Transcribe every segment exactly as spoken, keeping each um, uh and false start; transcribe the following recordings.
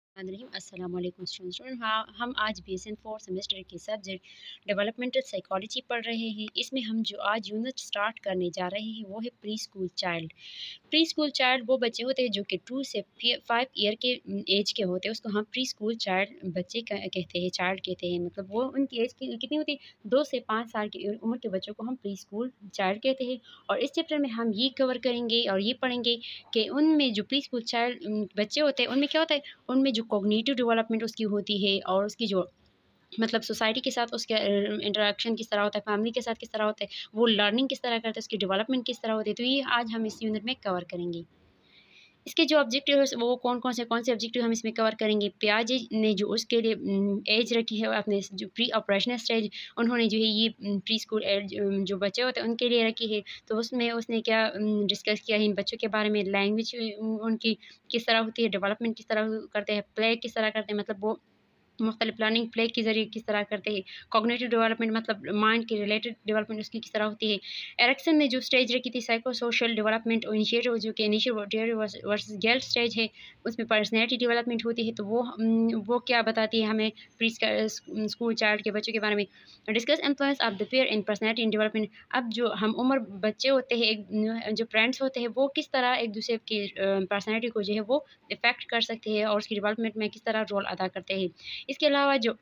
रहीम अस्सलाम वालेकुम स्टूडेंट। हाँ, हम आज B S N four semester के सब्जेक्ट डेवलपमेंटल साइकोलॉजी पढ़ रहे हैं। इसमें हम जो आज यूनिट स्टार्ट करने जा रहे हैं वो है pre school child. Pre school child वो बच्चे होते हैं जो कि टू से फाइव ईयर के एज के होते हैं, उसको हम प्री स्कूल चाइल्ड बच्चे कहते हैं, चाइल्ड कहते हैं। मतलब वो उनकी एज की कितनी होती है, दो से पाँच साल की उम्र के बच्चों को हम प्री स्कूल चाइल्ड कहते हैं। और इस चैप्टर में हम ये कवर करेंगे और ये पढ़ेंगे कि उनमें जो प्री स्कूल चाइल्ड बच्चे होते हैं उनमें क्या होता है, उनमें जो कॉग्निटिव डेवलपमेंट उसकी होती है और उसकी जो मतलब सोसाइटी के साथ उसका इंटरेक्शन किस तरह होता है, फैमिली के साथ किस तरह होता है, वो लर्निंग किस तरह करते हैं, उसकी डेवलपमेंट किस तरह होती है। तो ये आज हम इस यूनिट में कवर करेंगे। इसके जो ऑब्जेक्टिव है वो कौन कौन से कौन से ऑब्जेक्टिव हम इसमें कवर करेंगे। पियाजे ने जो उसके लिए एज रखी है अपने जो प्री ऑपरेशनल स्टेज, उन्होंने जो है ये प्री स्कूल एज जो बच्चे होते हैं उनके लिए रखी है। तो उसमें उसने क्या डिस्कस किया है इन बच्चों के बारे में, लैंग्वेज उनकी किस तरह होती है, डेवलपमेंट किस तरह करते हैं, प्ले किस तरह करते हैं, मतलब वो मुख्तलिफ प्लानिंग प्ले के ज़रिए किस तरह करते हैं, कॉग्निटिव डेवलपमेंट मतलब माइंड के रिलेटेड डेवलपमेंट उसकी किस तरह होती है। एरिक्सन ने जो स्टेज रखी थी साइको सोशल डेवलपमेंट और इनिशिएटिव जो कि इनिशिएटिव वर्सेस गिल्ट स्टेज है, उसमें पर्सनैलिटी डेवलपमेंट होती है। तो वो वो क्या बताती है हमें प्री स्कूल चाइल्ड के बच्चों के बारे में। Discuss influence of the peer in personality in development. अब जो हम उम्र बच्चे होते हैं, एक जो फ्रेंड्स होते हैं, वो किस तरह एक दूसरे की पर्सनैलिटी को जो है वो इफेक्ट कर सकते हैं और उसकी डेवलपमेंट में किस तरह रोल अदा करते हैं। इसके अलावा जो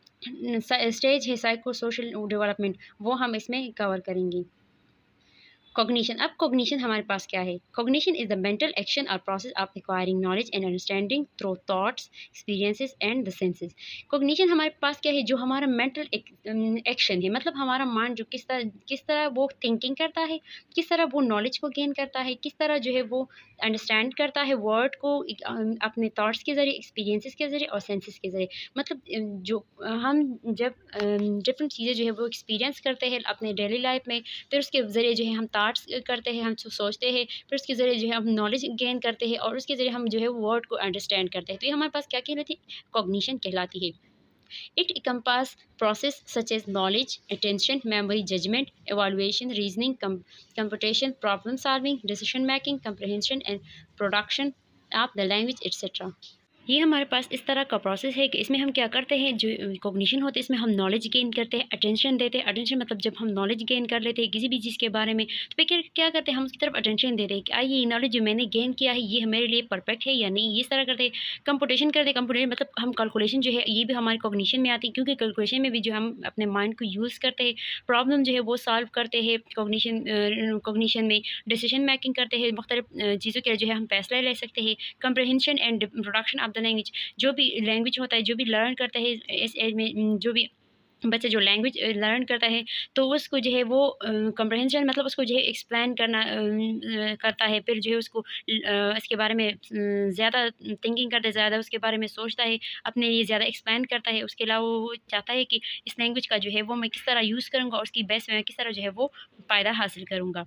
स्टेज है साइको सोशल डेवलपमेंट, वो हम इसमें कवर करेंगे। कॉग्निशन। अब कॉग्निशन हमारे पास क्या है। Cognition is the mental action और process of acquiring knowledge and understanding through thoughts, experiences and the senses. Cognition हमारे पास क्या है, जो हमारा मेंटल एक्शन है, मतलब हमारा माइंड जो किस तरह किस तरह वो थिंकिंग करता है, किस तरह वो नॉलेज को गेन करता है, किस तरह जो है वो अंडरस्टैंड करता है वर्ड को अपने थॉट्स के ज़रिए, एक्सपीरियंसेस के ज़रिए और सेंसेस के ज़रिए। मतलब जो हम जब डिफरेंट चीज़ें जो है वो एक्सपीरियंस करते हैं अपने डेली लाइफ में, फिर उसके ज़रिए जो है हम थॉट्स करते हैं, हम सोचते हैं, फिर उसके ज़रिए जो है हम नॉलेज गेन करते हैं और उसके ज़रिए हम जो है वर्ड को अंडरस्टैंड करते हैं। तो ये हमारे पास क्या कहलाती है, कॉग्निशन कहलाती है। It encompass process such as knowledge, attention, memory, judgment, evaluation, reasoning, com computation, problem solving, decision making, comprehension and production of the language, et cetera. ये हमारे पास इस तरह का प्रोसेस है कि इसमें हम क्या करते हैं, जो कॉग्निशन होता है इसमें हम नॉलेज गेन करते हैं, अटेंशन देते हैं। अटेंशन मतलब जब हम नॉलेज गेन कर लेते हैं किसी भी चीज़ के बारे में, तो फिर क्या क्या करते हैं, हम उसकी तरफ अटेंशन देते हैं कि आइए ये नॉलेज जो मैंने गेन किया है ये मेरे लिए परफेक्ट है या नहीं, इस तरह करते हैं। कंपुटेशन करते हैं। कंपुटेशन मतलब हम कैलकुलेशन जो है ये भी हमारे कॉग्निशन में आती है, क्योंकि कैलकुलेशन में भी जो हम अपने माइंड को यूज़ करते हैं, प्रॉब्लम जो है वो सॉल्व करते हैं। कॉग्निशन कॉग्निशन में डिसीजन मेकिंग करते हैं, मुख्तलिफ चीज़ों के जो है हम फैसले ले सकते हैं। Comprehension and production of the language, जो भी लैंग्वेज होता है, जो भी लर्न करता है इस एज में, जो भी बच्चा जो लैंग्वेज लर्न करता है तो उसको जो है वो कंप्रहेंशन मतलब उसको जो है एक्सप्लेन करना अ, करता है, फिर जो है उसको अ, इसके बारे में ज़्यादा थिंकिंग करता है, ज़्यादा उसके बारे में सोचता है, अपने लिए ज़्यादा एक्सप्लेन करता है। उसके अलावा वो चाहता है कि इस लैंग्वेज का जो है वो मैं किस तरह यूज़ करूँगा और उसकी बेस में किस तरह जो है वो फ़ायदा हासिल करूँगा।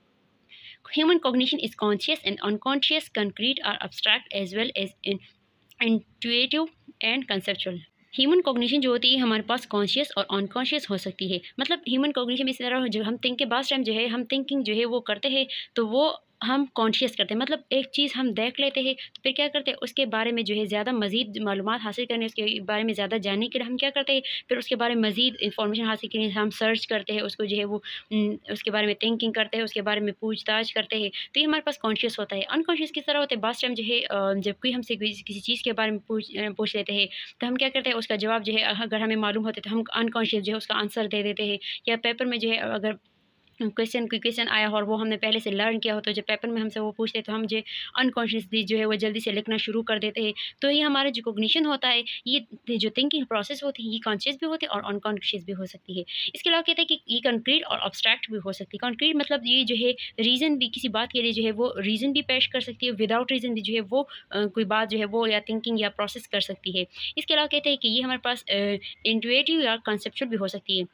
Human cognition is conscious and unconscious, concrete or abstract, as well as in intuitive and conceptual. Human cognition जो होती है हमारे पास कॉन्शियस और अनकॉन्शियस हो सकती है। मतलब ह्यूमन कॉग्निशन में इस तरह जो हम थिंक के बाद टाइम जो है हम थिंकिंग जो है वो करते हैं, तो वो हम कॉन्शियस करते हैं। मतलब एक चीज़ हम देख लेते हैं तो फिर क्या करते हैं, उसके बारे में जो है ज़्यादा मज़ीद मालूमात हासिल करने, उसके बारे में ज़्यादा जानने के लिए हम क्या करते हैं, फिर उसके बारे में मज़ीद इंफॉर्मेशन हासिल करने हम सर्च करते हैं, उसको जो है वो उसके बारे में थिंकिंग करते हैं, उसके बारे में पूछताछ करते हैं। तो ये हमारे पास कॉन्शियस होता है। अनकॉन्शियस किस तरह होता है, बाद टाइम जो है जब कोई हमसे किसी चीज़ के बारे में पूछ पूछ लेते हैं तो हम क्या करते हैं, उसका जवाब जो है अगर हमें मालूम होता है तो हम अनकॉन्शियस जो है उसका आंसर दे देते हैं। या पेपर में जो है अगर क्वेश्चन कोई क्वेश्चन आया हो और वो हमने पहले से लर्न किया हो, तो जब पेपर में हमसे वो पूछते हैं तो हम जो अनकॉन्शियसली जो है वो जल्दी से लिखना शुरू कर देते हैं। तो ये हमारा जो कॉग्निशन होता है, ये जो थिंकिंग प्रोसेस होती है, ये कॉन्शियस भी होती है और अनकॉन्शियस भी हो सकती है। इसके अलावा कहते हैं कि ये कंक्रीट और अब्स्ट्रैक्ट भी हो सकती है। कंक्रीट मतलब ये जो है रीज़न भी, किसी बात के लिए जो है वो रीज़न भी पेश कर सकती है, विदाउट रीज़न भी जो है वो आ, कोई बात जो है वो या थिंकिंग या प्रोसेस कर सकती है। इसके अलावा कहते हैं कि ये हमारे पास इंट्यूटिव या कंसेप्चुअल भी हो सकती है।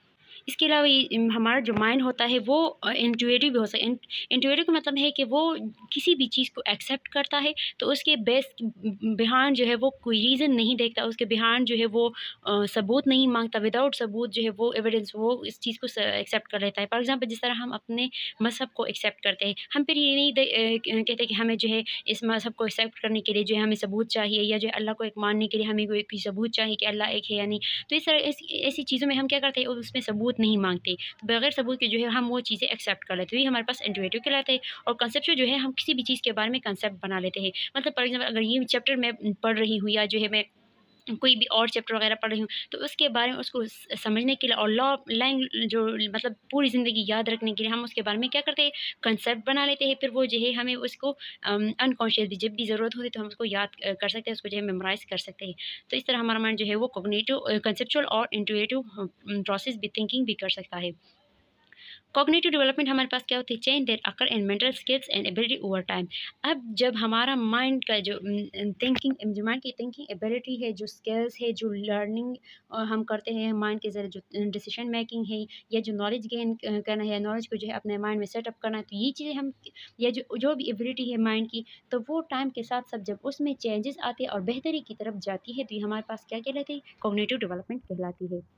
इसके अलावा ये हमारा जो माइंड होता है वो इंट्यूटिव भी हो सकता है। इंट्यूटिव का मतलब है कि वो किसी भी चीज़ को एक्सेप्ट करता है, तो उसके बेस बिहाइंड जो है वो कोई रीज़न नहीं देखता, उसके बिहाइंड जो है वो अ, सबूत नहीं मांगता, विदाउट सबूत जो है वो एविडेंस वो इस चीज़ को एक्सेप्ट कर लेता है। फॉर एग्जांपल जिस तरह हम अपने मज़हब को एक्सेप्ट करते हैं, हम फिर ये नहीं दे- अ, कहते कि हमें जो है इस मज़हब को एक्सेप्ट करने के लिए जो है हमें सबूत चाहिए, या जो है अल्लाह को एक मानने के लिए हमें कोई कोई सबूत चाहिए कि अल्लाह एक है या नहीं। तो इस तरह ऐसी ऐसी चीज़ों में हम क्या करते हैं, उसमें सबूत नहीं मांगते, तो बगैर सबूत के जो है हम वो चीज़ें एक्सेप्ट कर लेते हैं। तो ये हमारे पास इंट्यूटिव कहलाते हैं। और कंसेप्चुअल जो है हम किसी भी चीज़ के बारे में कंसेप्ट बना लेते हैं। मतलब फॉर एग्जाम्पल अगर ये चैप्टर मैं पढ़ रही हूँ, या जो है मैं कोई भी और चैप्टर वगैरह पढ़ रही हूँ, तो उसके बारे में उसको स समझने के लिए और लॉ लैंग जो मतलब पूरी ज़िंदगी याद रखने के लिए हम उसके बारे में क्या करते हैं, कंसेप्ट बना लेते हैं। फिर वो जो है हमें उसको अम, अनकॉन्शियस भी जब भी ज़रूरत होती है तो हम उसको याद अ, कर सकते हैं, उसको जो है मेमोराइज़ कर सकते हैं। तो इस तरह हमारा माइंड जो है वो कॉग्निटिव अ, कंसेप्चुअल और इंट्यूटिव अ, प्रोसेस भी थिंकिंग भी कर सकता है। कॉग्निटिव डेवलपमेंट हमारे पास क्या होती है, change that occur in mental skills and ability over time. अब जब हमारा माइंड का जो थिंकिंग जो माइंड की थिंकिंग एबिलिटी है, जो स्किल्स है, जो लर्निंग हम करते हैं माइंड के ज़रिए, जो डिसीजन मेकिंग है, या जो नॉलेज गेन करना है, नॉलेज को जो है अपने माइंड में सेटअप करना है, तो ये चीज़ें हम या जो जो भी एबिलिटी है माइंड की, तो वो टाइम के साथ सब जब उसमें चेंजेस आते हैं और बेहतरी की तरफ जाती है, तो ये हमारे पास क्या कहलाती है, कॉग्निटिव डेवलपमेंट कहलाती है।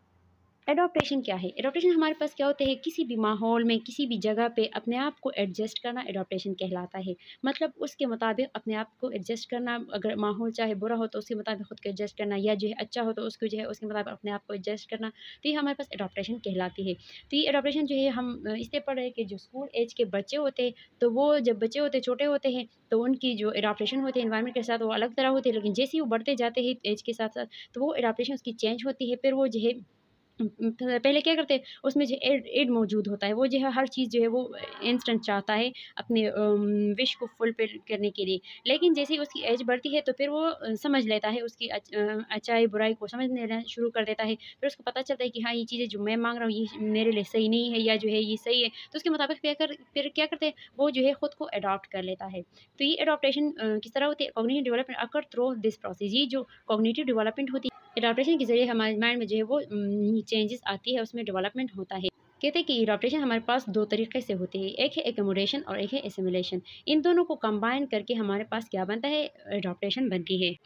एडॉप्टेशन क्या है? एडॉप्टेशन हमारे पास क्या होता है, किसी भी माहौल में, किसी भी जगह पे अपने आप को एडजस्ट करना एडॉप्टेशन कहलाता है। मतलब उसके मुताबिक अपने आप को एडजस्ट करना, अगर माहौल चाहे बुरा हो तो उसके मुताबिक खुद को एडजस्ट करना, या जो है अच्छा हो तो उसको जो है उसके मुताबिक अपने आप को एडजस्ट करना। तो ये हमारे पास एडॉप्टेशन कहलाती है। तो ये एडॉप्टेशन जो है हम अ, इसलिए पढ़ रहे हैं कि जो स्कूल एज के बच्चे होते हैं, तो वो जब बच्चे होते हैं, छोटे होते हैं, तो उनकी जो एडॉप्टेशन होती है एनवायरनमेंट के साथ वो अलग तरह होती है। लेकिन जैसे ही वो बढ़ते जाते हैं एज के साथ-साथ, तो वो एडॉप्टेशन उसकी चेंज होती है। फिर वो जो है उम उम, प पहले क्या करते हैं, उसमें जो एड एड मौजूद होता है, वो जो है हर चीज़ जो है वो इंस्टेंट चाहता है अपने अम, विश को फुलफ़िल करने के लिए। लेकिन जैसे ही उसकी एज बढ़ती है, तो फिर वो अ, समझ लेता है उसकी अच अ, अच्छाई-बुराई को समझ लेना शुरू कर देता है। फिर उसको पता चलता है कि हाँ, ये चीज़ें जो मैं माँग रहा हूँ, ये मेरे लिए सही नहीं है, या जो है ये सही है। तो उसके मुताबिक क्या कर फिर क्या करते हैं, वो जो है खुद को अडॉप्ट कर लेता है। तो ये एडॉप्टेशन अ, किस तरह होती है, cognitive development occur through this process. ये जो कॉग्निटिव डेवलपमेंट होती है, एडॉप्टेशन के ज़रिए हमारे माइंड में जो है वो उम, चेंजेस आती है, उसमें डेवलपमेंट होता है। कहते हैं कि एडॉप्टेशन हमारे पास दो तरीके से होती है, एक है एक्कोमोडेशन और एक है एसिमिलेशन। इन दोनों को कंबाइन करके हमारे पास क्या बनता है, एडॉप्टेशन बनती है।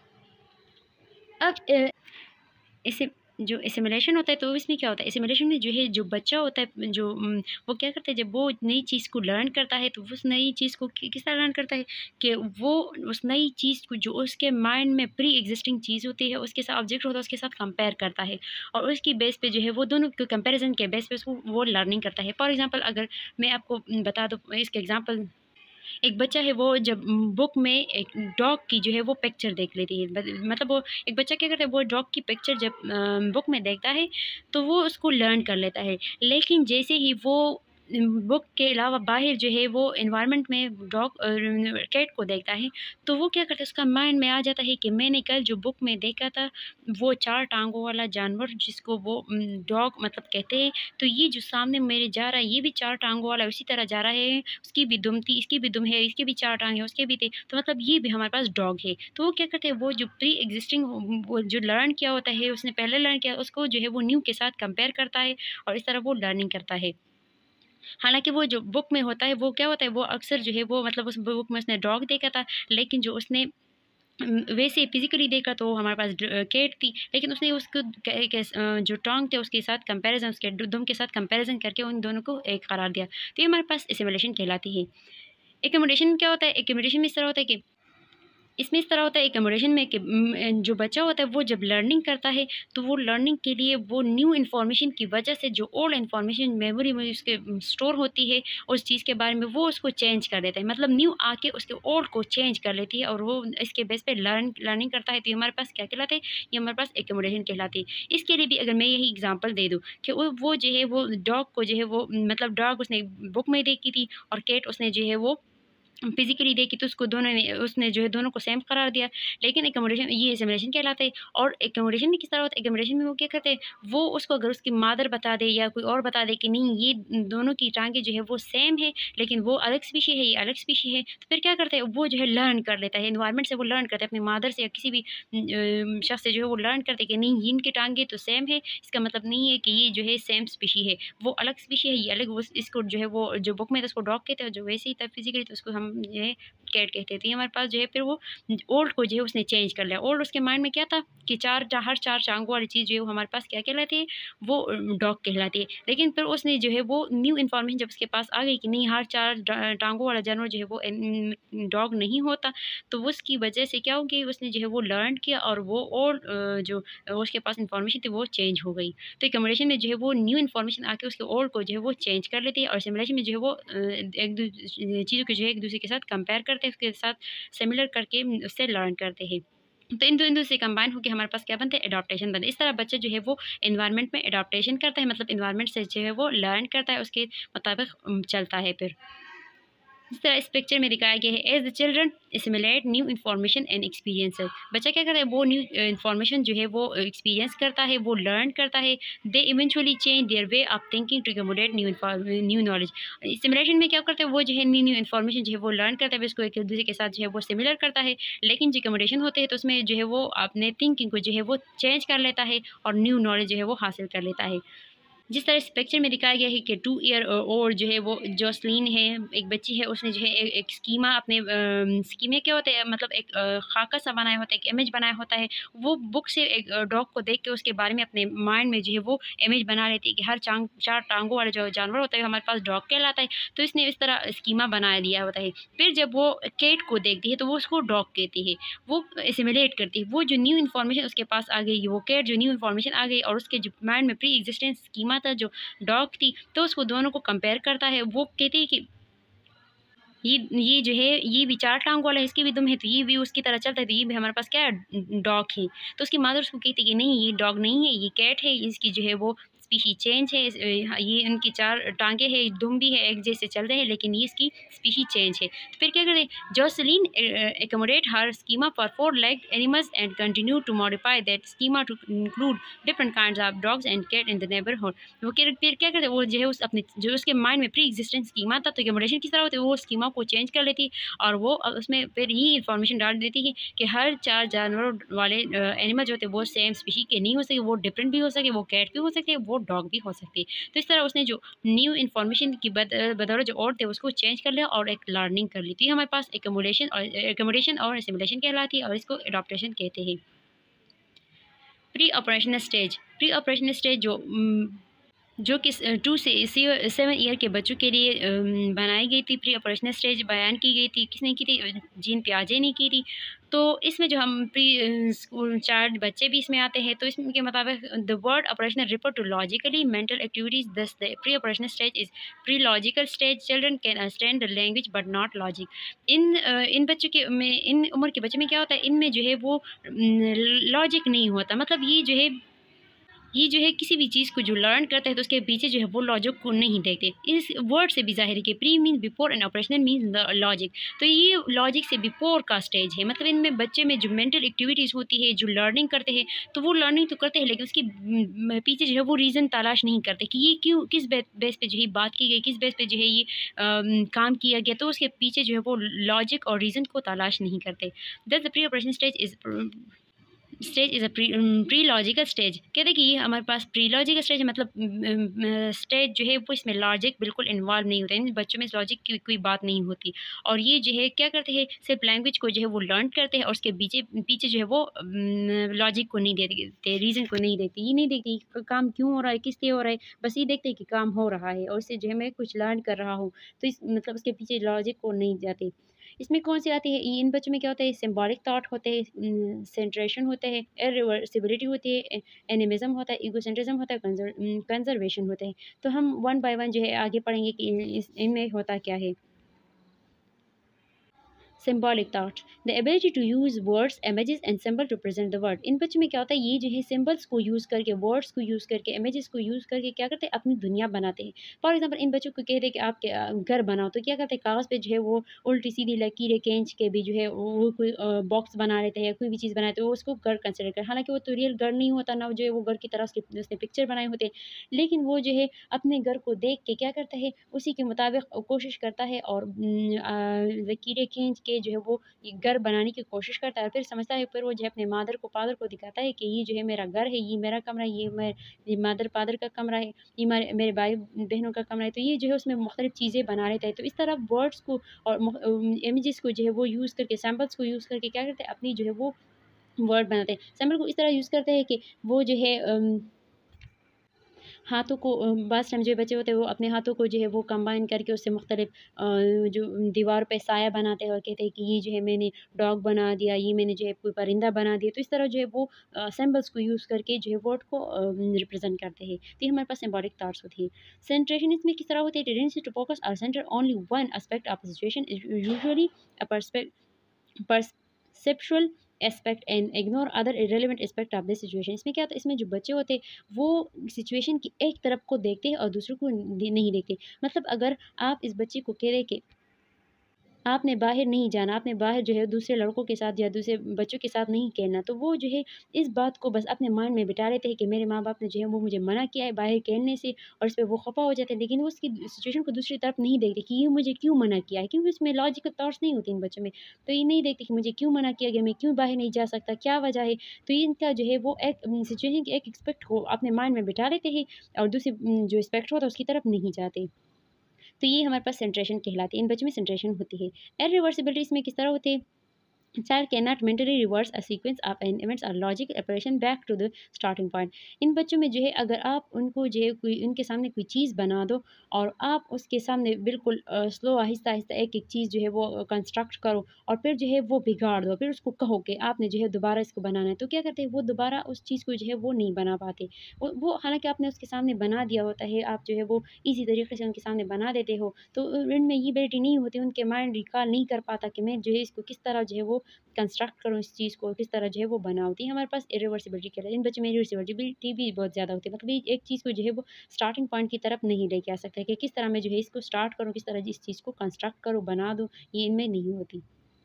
अब अ इसे जो एसिमिलेशन होता है, तो इसमें क्या होता है, एसिमिलेशन में जो है जो बच्चा होता है, जो उम, वो क्या करता है, जब वो नई चीज़ को लर्न करता है, तो वो उस नई चीज़ को कि किस तरह लर्न करता है कि वो उस नई चीज़ को जो उसके माइंड में प्री एग्जिस्टिंग चीज़ होती है, उसके साथ ऑब्जेक्ट होता है, उसके साथ कंपेयर करता है, और उसकी बेस पे जो है वो दोनों के कंपैरिज़न के बेस पे उसको वो लर्निंग करता है। फॉर एग्ज़ाम्पल अगर मैं आपको उम, बता दूँ इसका एग्ज़ाम्पल, एक बच्चा है वो जब बुक में एक डॉग की जो है वो पिक्चर देख लेती है, बद- मतलब वो एक बच्चा क्या करता है, वो डॉग की पिक्चर जब बुक में देखता है, तो वो उसको लर्न कर लेता है। लेकिन जैसे ही वो बुक के अलावा बाहर जो है वो इन्वायरमेंट में डॉग कैट को देखता है, तो वो क्या करता है, उसका माइंड में आ जाता है कि मैंने कल जो बुक में देखा था, वो चार टांगों वाला जानवर जिसको वो डॉग मतलब कहते हैं, तो ये जो सामने मेरे जा रहा है, ये भी चार टाँगों वाला है, उसी तरह जा रहा है, उसकी भी दुम थी, इसकी भी दुम है, इसके भी चार टाँग हैं, उसके भी थे, तो मतलब ये भी हमारे पास डॉग है। तो वो क्या करते हैं, वो जो प्री एक्जिस्टिंग वो जो लर्न किया होता है, उसने पहले लर्न किया, उसको जो है वो न्यू के साथ कंपेयर करता है, और इस तरह वो लर्निंग करता है। हालाँकि वो जो बुक में होता है, वो क्या होता है, वो अक्सर जो है वो मतलब उस बुक में उसने डॉग देखा था, लेकिन जो उसने उम, वैसे फिज़िकली देखा तो हमारे पास ड कैट थी, लेकिन उसने उसको कै कैस अ, जो टोंग थे उसके साथ कंपैरिज़न, उसके डु दुम के साथ कंपैरिज़न करके उन दोनों को एक करार दिया। तो ये हमारे पास एसिमिलेशन कहलाती है। एक्कोमोडेशन क्या होता है? एक्कोमोडेशन में इस तरह होता है कि इसमें इस तरह होता है एक्कोमोडेशन में कि उम, अ, जो बच्चा होता है वो जब लर्निंग करता है, तो वो लर्निंग के लिए वो न्यू इन्फॉर्मेशन की वजह से जो ओल्ड इन्फॉर्मेशन मेमोरी में उसके उम, स्टोर होती है उस चीज़ के बारे में, वो उसको चेंज कर देता है। मतलब न्यू आके उसके ओल्ड को चेंज कर लेती है, और वो इसके बेस पे लर्न लर्निंग करता है। तो ये हमारे पास क्या कहलाता है? ये हमारे पास एक्कोमोडेशन कहलाती है। इसके लिए भी अगर मैं यही एग्ज़ाम्पल दे दूँ कि वो वो जो है वो डॉग को जो है वो मतलब डॉग उसने बुक में देखी थी, और कैट उसने जो है वो फिज़िकली देखी तो उसको दोनों ने उसने जो है दोनों को सेम करार दिया। लेकिन एक्कोमोडेशन ये सिमुलेशन कहलाता है। और एक्कोमोडेशन में किस तरह होता है, एक्कोमोडेशन में वो क्या करते हैं, वो उसको अगर उसकी मदर बता दे या कोई और बता दे कि नहीं ये दोनों की टाँगें जो है वो सेम है, लेकिन वो अलग स्पीशी है, ये अलग स्पीशी है, तो फिर क्या करते हैं वो जो है लर्न कर लेता है, एनवायरनमेंट से वो लर्न करता है, अपनी मदर से या किसी भी अ, शख्स से जो है वो लर्न करते हैं कि नहीं इनकी टाँगें तो सेम है, इसका मतलब नहीं है कि ये जो है सेम स्पीशी है, वो अलग स्पीशी है, ये अलग, वो इसको जो है वो जो बुक में तो उसको डॉग कहते हैं, जो वैसे ही था फिज़िकली तो उसको हम जो है कैट कहते थे। हमारे पास जो है फिर वो ओल्ड को जो है उसने चेंज कर लिया। ओल्ड उसके माइंड में क्या था कि चार चा हर चार टाँगों वाली चीज़ जो है वो हमारे पास क्या कहलाती है, वो अ, डॉग कहलाती है। लेकिन फिर उसने जो है वो न्यू इन्फॉर्मेशन जब उसके पास आ गई कि नहीं हर चार ड टाँगों वाला जानवर जो है वो एन डॉग नहीं होता, तो वो उसकी वजह से क्या हो गई, उसने जो है वो लर्न किया और वो ओल्ड अ, जो अ, उसके पास इन्फॉर्मेशन थी वो चेंज हो गई। तो एक्कोमोडेशन में जो है वो न्यू इन्फॉर्मेशन आके उसके ओल्ड को जो है वो चेंज कर लेती है, और सिमुलेशन में जो है वो अ, एक दू चीज़ों को जो है एक-दूसरे के साथ कंपेयर करते हैं, उसके साथ सिमिलर करके उम, उससे लर्न करते हैं। तो इन दोनों से कंबाइन होके हमारे पास क्या बनता है, एडॉप्टेशन बनता है। इस तरह बच्चा जो है वो एनवायरनमेंट में एडॉप्टेशन करता है, मतलब एनवायरनमेंट से जो है वो लर्न करता है, उसके मुताबिक उम, चलता है फिर। इस तरह इस पिक्चर में दिखाया गया है, as the children assimilate new information and experiences. बच्चा क्या करता है, वो न्यू इन्फॉर्मेशन जो है वो एक्सपीरियंस करता है, वो लर्न करता है। They eventually change their way of thinking to accommodate new new knowledge. Simulation में क्या करता है, वो जो है न्यू न्यू इन्फॉर्मेशन जो है वो लर्न करता है, उसको एक दूसरे के साथ जो है वो सिमिलर करता है। लेकिन जो एक्कोमोडेशन होते हैं तो उसमें जो है वो अपने थिंकिंग को जो है वो चेंज कर लेता है और न्यू नॉलेज जो है वो हासिल कर लेता है। जिस तरह इस पिक्चर में दिखाया गया है कि टू ईयर ओल्ड जो है वो जोसलीन है, एक बच्ची है, उसने जो है ए, एक स्कीमा अपने स्कीमे क्या होता है, मतलब एक अ, खाका सा बनाया होता है, एक इमेज बनाया होता है। वो बुक से एक डॉग को देख के उसके बारे में अपने माइंड में जो है वो इमेज बना लेती है कि हर चांग चार टांगों वाला जो जानवर होता है हमारे पास डॉग कहलाता है। तो इसने इस तरह स्कीमा बना दिया होता है। फिर जब वो केट को देखती है तो वो उसको डॉग कहती है, वो एसिमुलेट करती है। वो जो न्यू इन्फॉर्मेशन उसके पास आ गई, वो केट जो न्यू इन्फॉर्मेशन आ गई और उसके जो माइंड में प्री एग्जिस्टेंस स्कीमा था जो डॉग थी, तो उसको दोनों को कंपेयर करता है। वो कहती है कि ये ये जो है ये भी चार टाँग वाला है, इसकी भी दुम है, तो ये भी उसकी तरह चलता है, तो ये भी हमारे पास क्या है, डॉग है। तो उसकी मदर उसको कहती है कि नहीं ये डॉग नहीं है, ये कैट है, इसकी जो है वो स्पीशी चेंज है, इस अ, हाँ, ये इनकी चार टाँगें हैं, दुम भी है, एक जैसे चल रहे हैं, लेकिन ये इसकी स्पीशी चेंज है। तो फिर क्या करे, Jocelyn uh uh, accommodate her schema for four-legged animals and continue to modify that schema to include different kinds of dogs and cat in the neighborhood। वो फिर फिर क्या करते, वो जो है उस अपने जो उसके माइंड में प्री एग्जिस्टेंट स्कीमा था, तो एक्कोमोडेशन किस तरह होती है, वो स्कीमा को चेंज कर लेती और वो अ, उसमें फिर ये इन्फॉर्मेशन डाल देती है कि हर चार जानवरों वाले एनिमल जो होते हैं वो सेम स्पीशी के नहीं हो सके, वो डिफरेंट भी हो सके, वो कैट भी हो सकते हैं, वो डॉग भी हो सकते हैं। तो इस तरह उसने जो न्यू इन्फॉर्मेशन की बद बदौलत जो और थे उसको चेंज कर लिया और एक लर्निंग कर ली। तो ये हमारे पास एक्कोमोडेशन और एक्कोमोडेशन और सिमुलेशन कहलाती है, और इसको एडॉप्टेशन कहते हैं। Pre operational stage, pre operational stage जो उम, जो कि टू से सेवन ईयर के बच्चों के लिए अम, बनाई गई थी। प्री ऑपरेशनल स्टेज बयान की गई थी, किसने की थी, अ, जीन पियाजे ने की थी। तो इसमें जो हम प्री स्कूल चाइल्ड बच्चे भी इसमें आते हैं, तो इसके मुताबिक the word operational refer to logically mental activities, thus the pre operational stage is pre logical stage, children can understand the language but not logic. In uh, in बच्चों के में इन उम्र के बच्चे में क्या होता है, इनमें जो है वो लॉजिक नहीं होता, मतलब ये जो है ये जो है किसी भी चीज़ को जो लर्न करता है तो उसके पीछे जो है वो लॉजिक को नहीं देखते। इस वर्ड से भी ज़ाहिर है कि pre means before and operational means logic. तो ये लॉजिक से बिफोर का स्टेज है, मतलब इनमें बच्चे में जो मेंटल एक्टिविटीज़ होती है, जो लर्निंग करते हैं, तो वो लर्निंग तो करते हैं लेकिन उसकी म, पीछे जो है वो रीज़न तलाश नहीं करते कि ये क्यों, किस बेस पे जो है बात की गई, किस बेस पे जो है ये अम, काम किया गया, तो उसके पीछे जो है वो लॉजिक और रीज़न को तलाश नहीं करते। Thus the pre operation stage is stage is a pre pre logical stage. कहते हैं कि ये हमारे पास प्री लॉजिकल स्टेज है, मतलब स्टेज जो है वो इसमें लॉजिक बिल्कुल इन्वॉल्व नहीं होता है, इन बच्चों में लॉजिक की कोई बात नहीं होती। और ये जो है क्या करते हैं, सिर्फ लैंग्वेज को जो है वो लर्न करते हैं और उसके पीछे पीछे जो है वो लॉजिक को नहीं देखते, रीज़न को नहीं देखते, ये नहीं देखते कि काम क्यों हो रहा है, किस लिए हो रहा है, बस ये देखते हैं कि काम हो रहा है और इससे जो है मैं कुछ लर्न कर रहा हूँ। तो इस मतलब उसके पीछे लॉजिक को नहीं जाते। इसमें कौन-सी आती है, इन बच्चों में क्या होता है, सिम्बॉलिक थॉट होते हैं, उम, सेंट्रेशन होते हैं, इरिवर्सिबिलिटी होती है, ए एनिमिज़्म होता है, इगोसेंट्रिज़्म होता है, कंज़र उम, कंज़र्वेशन होते हैं। तो हम वन बाय वन जो है आगे पढ़ेंगे कि इन इस इनमें होता क्या है। Symbolic thought, the ability to use words, images and symbol to present the word. इन बच्चों में क्या होता है, ये जो है सिंबल्स को यूज़ करके, वर्ड्स को यूज़ करके, इमेजेस को यूज़ करके क्या करते हैं, अपनी दुनिया बनाते हैं। फॉर एग्जांपल इन बच्चों को कहते हैं कि आप क्या- घर बनाओ, तो क्या करते हैं, कागज़ पे जो है वो उल्टी सीधी लकीरें खींच के भी जो है वो कोई बॉक्स बना लेते हैं या कोई भी चीज़ बनाते हैं, वो उसको घर कंसिडर कर, हालांकि वो तो रियल घर नहीं होता ना, जो है वो घर की तरह उसके उसने पिक्चर बनाए होते हैं, लेकिन वो जो है अपने घर को देख के क्या करता है, उसी के मुताबिक कोशिश करता है और न, आ, लकीरें खींच के जो है वो ये घर बनाने की कोशिश करता है, और फिर समझता है, फिर वो जो है अपने मादर को फादर को दिखाता है कि ये जो है मेरा घर है, ये मेरा कमरा है, ये मेरे ये मादर फादर का कमरा है, ये मेरे मेरे भाई बहनों का कमरा है, तो ये जो है उसमें मुख्तलिफ चीज़ें बना लेता है। तो इस तरह वर्ड्स को और इमेजेस को जो है वो यूज़ करके, सैम्पल्स को यूज़ करके क्या करते हैं, अपनी जो है वो वर्ड बनाते हैं। सैम्पल को इस तरह यूज़ करते हैं कि वो जो है अम, हाथों को अ, बस टाइम जो बच्चे होते हैं वो अपने हाथों को जो है वो कंबाइन करके उससे मुख्तलिफ अ, जो दीवार पे साया बनाते हैं और कहते हैं कि ये जो है मैंने डॉग बना दिया, ये मैंने जो है कोई परिंदा बना दिया। तो इस तरह जो है वो सिंबल्स को यूज़ करके जो है वर्ड को रिप्रेजेंट करते हैं। तो ये हमारे पास सिंबॉलिक थॉट्स होती है। सेंट्रेशन इसमें किस तरह होती है, टेंडेंसी टू फोकस और center only one aspect of the situation is usually a perceptual aspect and ignore other irrelevant aspect of the situation. इसमें क्या होता है, इसमें जो बच्चे होते हैं वो सिचुएशन की एक तरफ को देखते हैं और दूसरों को नहीं देखते। मतलब अगर आप इस बच्चे को कह रहे कि आपने बाहर नहीं जाना, आपने बाहर जो है दूसरे लड़कों के साथ या दूसरे बच्चों के साथ नहीं खेलना, तो वो जो है इस बात को बस अपने माइंड में बिठा लेते हैं कि मेरे माँ-बाप ने जो है वो मुझे मना किया है बाहर खेलने से, और इस पे वो खफ़ा हो जाते हैं। लेकिन वो उसकी सिचुएशन को दूसरी तरफ नहीं देखते कि ये मुझे क्यों मना किया है, क्योंकि उसमें लॉजिकल थॉट्स नहीं होते इन बच्चों में। तो ये नहीं देखते कि मुझे क्यों मना किया गया, मैं क्यों बाहर नहीं जा सकता, क्या वजह है? तो ये इनका जो है वो एक उम, सिचुएशन की एक एस्पेक्ट को अपने माइंड में बिठा लेते हैं और दूसरी उम, जो एस्पेक्ट होता है उसकी तरफ नहीं जाते। तो ये हमारे पास सेंट्रेशन कहलाती है, इन बच्चों में सेंट्रेशन होती है। इरिवर्सिबिलिटी इसमें किस तरह होती है, child cannot mentally reverse a sequence of an events or logical operation back to the starting point। इन बच्चों में जो है अगर आप उनको जो है कोई उनके सामने कोई चीज़ बना दो और आप उसके सामने बिल्कुल स्लो आहिस्ता आहिस्ता एक एक चीज़ जो है वो कंस्ट्रक्ट करो और फिर जो है वो बिगाड़ दो, फिर उसको कहो कि आपने जो है दोबारा इसको बनाना है, तो क्या करते हैं वो दोबारा उस चीज़ को जो है वो नहीं बना पाते। वो वो हालांकि आपने उसके सामने बना दिया होता है, आप जो है वो ईजी तरीके से उनके सामने बना देते हो, तो इनमें ये एबिलिटी नहीं होती, उनके माइंड रिकॉल नहीं कर पाता कि मैं जो है इसको किस तरह जो है वो कंस्ट्रक्ट करूँ, इस चीज़ को किस तरह जो है वो बनाती है। हमारे पास इरिवर्सिबिलिटी कहलाती है। इन बच्चों में इरिवर्सिबिलिटी भी बहुत ज़्यादा होती है, मतलब ये एक चीज़ को जो है वो स्टार्टिंग पॉइंट की तरफ नहीं लेके आ सकता है कि किस तरह मैं जो है इसको स्टार्ट करूँ, किस तरह इस चीज़ को कंस्ट्रक्ट करूँ, बना दूँ, ये इनमें नहीं होती।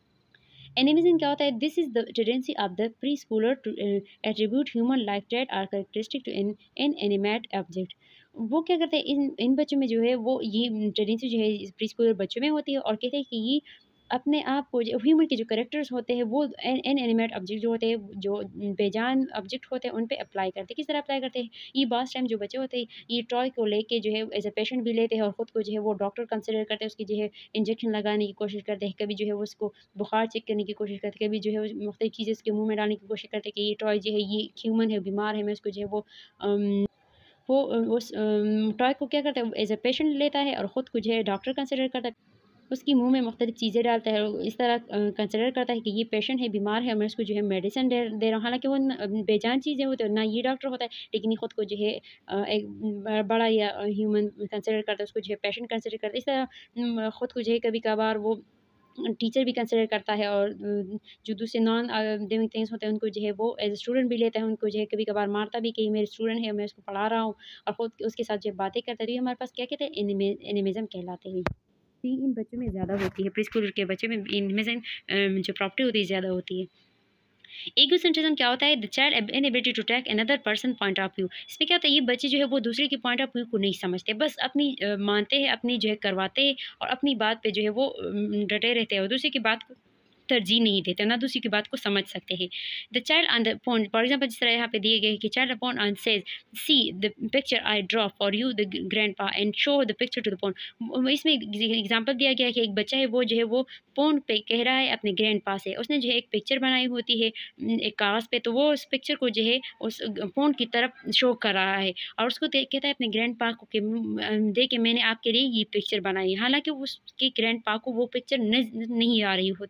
एनिमिज़्म क्या होता है, this is the tendency of the pre schooler to attribute human like trait or characteristic to an inanimate object. वो क्या करते हैं, इन इन बच्चों में जो है वो ये टेंडेंसी जो है प्री स्कूलर बच्चों में होती है और कहते हैं कि ये अपने आप को जो ह्यूमन के जो कैरेक्टर्स होते हैं वो इनएनिमेट ऑब्जेक्ट जो होते हैं, जो बेजान ऑब्जेक्ट होते हैं, उन पे अप्लाई करते हैं। किस तरह अप्लाई करते हैं, ये बहुत टाइम जो बच्चे होते हैं ये टॉय को लेके जो है एज ए पेशेंट भी लेते हैं और ख़ुद को जो है वो डॉक्टर कंसिडर करते हैं, उसकी जो है इंजेक्शन लगाने की कोशिश करते हैं, कभी जो है वो उसको बुखार चेक करने की कोशिश करते हैं, कभी जो है मुख्तलिफ चीज़ें उसके मुँह में डालने की कोशिश करते हैं कि ये टॉय जो है ये ह्यूमन है, बीमार है, मैं उसको जो है वो अम, वो अ, उस अम, टॉय को क्या करता है एज ए पेशेंट लेता है और ख़ुद को जो है डॉक्टर कंसिडर करता है। उसके मुँह में मुख्तलिफ चीज़ें डालता है और इस तरह अ, कंसिडर करता है कि ये पेशेंट है, बीमार है, मैं उसको जो है मेडिसिन दे दे रहा हूँ। हालाँकि वो न बेजान चीज़ें होती हैं, ना ये डॉक्टर होता है, लेकिन ये खुद को जो है अ, एक ब बड़ा या ह्यूमन कंसिडर करता है, उसको जो है पेशेंट कंसिडर करता है। इस तरह उम, खुद को जो है कभी-कभार वो टीचर भी कंसिडर करता है और अ, जो दूसरे नॉन अ, लिविंग थिंग्स होते हैं उनको जो है वो एज़ अ स्टूडेंट भी लेता है, उनको जो है कभी-कभार मारता भी कि ये मेरे स्टूडेंट है, मैं उसको पढ़ा रहा हूँ और खुद उसके साथ जो बातें करता है। तो ये हमारे पास क्या कहते हैं, एनिमे एनिमिज़्म कहलाते हैं। तो ये इन बच्चों में ज़्यादा होती है, प्री-स्कूल के बच्चों में इनमें से अ, जो प्रॉपर्टी होती है ज़्यादा होती है। ईगोसेंट्रिज्म क्या होता है, the child inability to take another person point of view. इसमें क्या होता है, ये बच्चे जो है वो दूसरे के पॉइंट ऑफ व्यू को नहीं समझते, बस अपनी अ, मानते हैं, अपनी जो है करवाते हैं और अपनी बात पे जो है वो अम, डटे रहते हैं और दूसरे की बात को तरजीह नहीं देते, ना दूसरी की बात को समझ सकते हैं। The child on the phone, for example जिस तरह यहाँ पे दिए गए कि child upon on says see the picture I draw for you the grandpa and show the picture to the phone. इसमें एग्जाम्पल दिया गया है कि एक बच्चा है वो जो है वो फोन पे कह रहा है अपने ग्रैंड पा से, उसने जो है एक पिक्चर बनाई होती है न, एक कागज़ पे, तो वो उस पिक्चर को जो है उस फ़ोन की तरफ शो कर रहा है और उसको देख कहता है अपने ग्रैंड पा को कि "म, देख के मैंने आपके लिए ये पिक्चर बनाई है।" हालांकि उसके ग्रैंड पा को वो पिक्चर नहीं आ रही होती,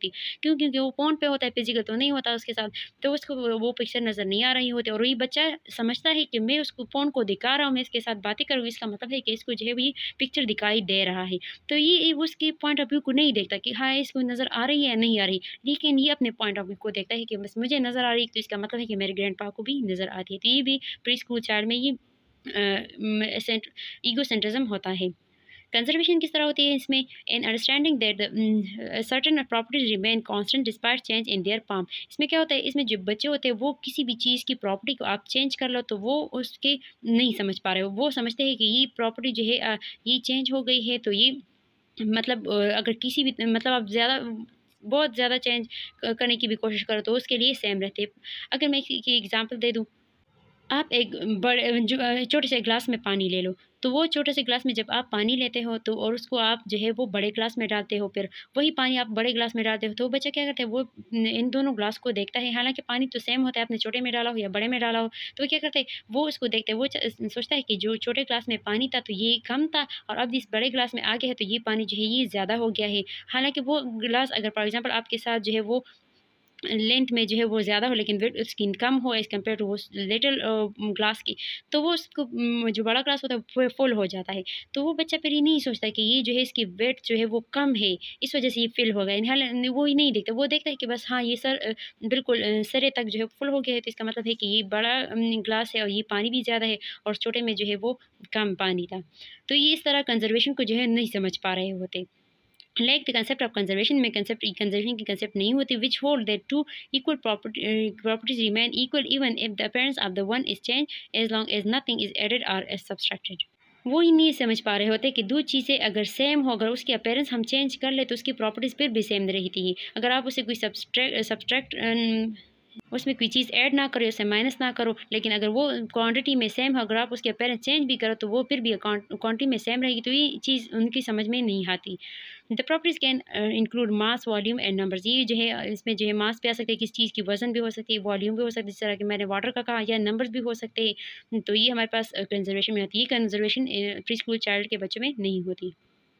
क्यों? क्योंकि वो फ़ोन पे होता है, फिज़िकल तो नहीं होता उसके साथ, तो उसको वो वो पिक्चर नज़र नहीं आ रही होती और ये बच्चा समझता है कि मैं उसको फ़ोन को दिखा रहा हूँ, मैं इसके साथ बातें कर रहा हूँ, इसका मतलब है कि इसको जो है वो ये पिक्चर दिखाई दे रहा है। तो ये उसके पॉइंट ऑफ व्यू को नहीं देखता कि हाँ, इसको नज़र आ रही है या नहीं आ रही, लेकिन ये अपने पॉइंट ऑफ व्यू को देखता है कि बस मुझे नज़र आ रही है, तो इसका मतलब है कि मेरे ग्रैंडपा को भी नज़र आती है। तो ये भी प्री स्कूल चाइल्ड में ये अ, म सेंट ईगोसेंट्रिज़्म होता है। कंज़र्वेशन किस तरह होती है इसमें? In understanding that the certain properties remain constant despite change in their form. इसमें क्या होता है, इसमें जो बच्चे होते हैं वो किसी भी चीज़ की प्रॉपर्टी को आप चेंज कर लो तो वो उसके नहीं समझ पा रहे हो, वो समझते हैं कि ये प्रॉपर्टी जो है अ, ये चेंज हो गई है, तो ये मतलब अ, अगर किसी भी मतलब आप ज़्यादा बहुत ज़्यादा चेंज करने की भी कोशिश करो तो उसके लिए सेम रहते हैं। अगर मैं इसकी एग्जांपल दे दूँ, आप एक बड़े जो अ, छोटे से ग्लास में पानी ले लो, तो वो छोटे से ग्लास में जब आप पानी लेते हो तो और उसको आप जो है वो बड़े ग्लास में डालते हो, फिर वही पानी आप बड़े ग्लास में डालते हो, तो वो बच्चा क्या करता है, वो न इन दोनों ग्लास को देखता है, हालाँकि पानी तो सेम होता है, आपने छोटे में डाला हो या बड़े में डाला हो, तो वो क्या करता है, वो उसको देखते हैं, वो च सोचता है कि जो छोटे ग्लास में पानी था तो ये कम था और अब इस बड़े ग्लास में आ गया है तो ये पानी जो है ये ज़्यादा हो गया है। हालाँकि वो ग्लास अगर फॉर एग्ज़ाम्पल आपके साथ जो है वो लेंथ में जो है वो ज़्यादा हो लेकिन विड्थ उसकी कम हो एज़ कम्पेयर टू वो लिटिल अ, ग्लास की, तो वो उसको उम, जो बड़ा ग्लास होता है वो फुल हो जाता है। तो वो बच्चा फिर ये नहीं सोचता कि ये जो है इसकी विड्थ जो है वो कम है, इस वज़ह से ये फ़िल हो गया। हाल वो ही नहीं देखता, वो देखता है कि बस हाँ, ये सर अ, बिल्कुल अ, सिरे तक जो है फुल हो गया है, तो इसका मतलब है कि ये बड़ा उम, ग्लास है और ये पानी भी ज़्यादा है और छोटे में जो है वो कम पानी था। तो ये इस तरह कंज़र्वेशन को जो है नहीं समझ पा रहे होते। Like the concept of conservation में कंसेप्ट कंजर्वेशन की कंसेप्ट नहीं होती which hold that two equal properties remain equal even if the appearance of the one is change as long as nothing is added और is subtracted. वो ही नहीं समझ पा रहे होते कि दो चीज़ें अगर सेम हो, अगर उसकी अपीयरेंस हम चेंज कर ले तो उसकी प्रॉपर्टीज फिर भी सेम रहती है। अगर आप उसे कोई सब्सट्रैक्ट सब्सट्रैक्ट उसमें कोई चीज़ ऐड ना करो, उसे माइनस ना करो, लेकिन अगर वो क्वांटिटी में सेम हो, अगर आप उसके अपीयरेंस चेंज भी करो तो वो फिर भी क्वांटिटी में सेम रहेगी, तो ये चीज़ उनकी समझ में नहीं आती। The properties can include mass, volume and numbers. ये जो है इसमें जो है मास भी आ सकते हैं, किस चीज़ की वज़न भी हो सकती है, वॉल्यूम भी हो सकती है, जिस तरह कि मैंने वाटर का कहा, या नंबर्स भी हो सकते हैं। तो ये हमारे पास कंजर्वेशन में आती है। ये कंजर्वेशन प्री स्कूल चाइल्ड के बच्चों में नहीं होती।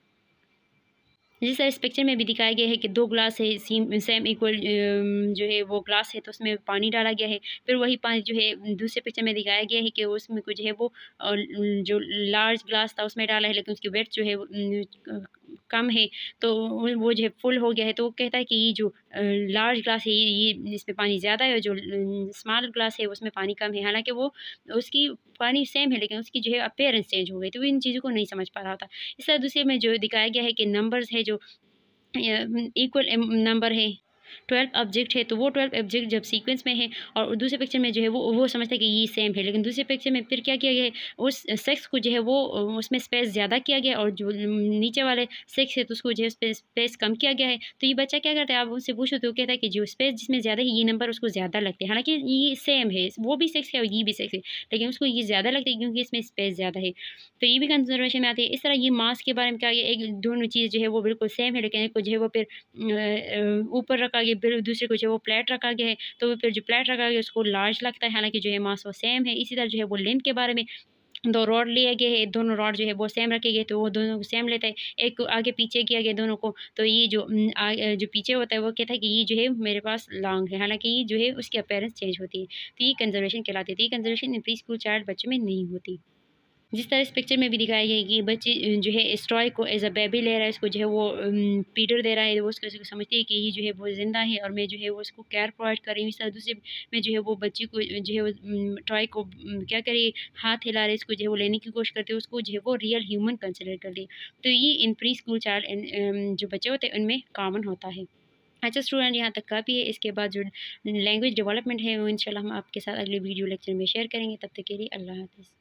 जिस तरह इस पिक्चर में भी दिखाया गया है कि दो ग्लास है, सेम सेम इक्वल जो है वो ग्लास है, तो उसमें पानी डाला गया है। फिर वही पानी जो है दूसरे पिक्चर में दिखाया गया है कि उसमें कुछ है वो अ, जो लार्ज ग्लास था उसमें डाला है, लेकिन उसकी वेट जो है वो अ, कम है, तो वो वो जो है फुल हो गया है। तो वो कहता है कि ये जो अ, लार्ज ग्लास है ये ये इसमें पानी ज़्यादा है और जो स्मॉल ग्लास है उसमें पानी कम है। हालाँकि वो उसकी पानी सेम है लेकिन उसकी जो है अपीयरेंस चेंज हो गई, तो वो इन चीज़ों को नहीं समझ पा रहा था। इस तरह दूसरे में जो दिखाया गया है कि नंबर्स है जो इक्वल नंबर है, ट्वेल्व ऑब्जेक्ट है, तो वो ट्वेल्व ऑब्जेक्ट जब सीक्वेंस में है और दूसरे पिक्चर में जो है वो वो समझता है कि ये सेम है, लेकिन दूसरे पिक्चर में फिर क्या किया गया है, उस सेक्स को जो है वो उसमें स्पेस ज़्यादा किया गया और जो नीचे वाले सेक्स है तो उसको जो है स्पेस स्पेस कम किया गया है। तो ये बच्चा क्या करता है, आप उनसे पूछो तो वो कहता है कि जो स्पेस जिसमें ज़्यादा है ये नंबर उसको ज़्यादा लगते हैं, हालांकि ये सेम है, वो भी सेक्स है और ये भी सेक्स है, लेकिन उसको ये ज़्यादा लगता है क्योंकि इसमें स्पेस ज़्यादा है। तो ये भी कंजर्वेशन में आती है। इस तरह ये मास के बारे में क्या, एक दोनों चीज़ जो है वो बिल्कुल सेम है, लेकिन एक को जो है वो फिर अ, ऊपर रखा गया, फिर दूसरे को जो है वो फ्लैट रखा गया है, तो फिर जो फ्लैट रखा गया उसको लार्ज लगता है, हालाँकि जो है मास वो सेम है। इसी तरह जो है वो लेंथ के बारे में दो रॉड लिए गए हैं, दोनों रॉड जो है वो सेम रखे गए, तो वो दोनों को सेम लेता है। एक को आगे पीछे किया गया दोनों को, तो ये जो उम, आ अ, जो पीछे होता है वो कहता है कि ये जो है मेरे पास लॉन्ग है, हालाँकि ये जो है उसकी अपीयरेंस चेंज होती है। तो ये कंजर्वेशन कहलाती है। तो ये conservation in pre school child बच्चों में नहीं होती। जिस तरह इस पिक्चर में भी दिखाया गया है कि बच्चे अ, जो है इस टॉय को एज़ अ बेबी ले रहा है, इसको जो है वो उम, फीडर दे रहा है, वो उसको उसको समझती है कि ये जो है वो ज़िंदा है और मैं जो है वो उसको केयर प्रोवाइड कर रही हूँ। इस तरह दूसरे में जो है वो बच्ची को जो है वो उम, टॉय को उम, क्या करे, हाथ हिला रहे, इसको जो है वो लेने की कोशिश करते हैं, उसको जो है वो रियल ह्यूमन कंसिडर कर रही है। तो ये in pre school child in um, जो बच्चे होते हैं उनमें कॉमन होता है। अच्छा स्टूडेंट, यहाँ तक काफ़ी है। इसके बाद जो लैंग्वेज डेवलपमेंट है वो इंशाल्लाह हम आपके साथ अगले वीडियो लेक्चर में शेयर करेंगे। तब तक के लिए अल्लाह हाफ़िज़।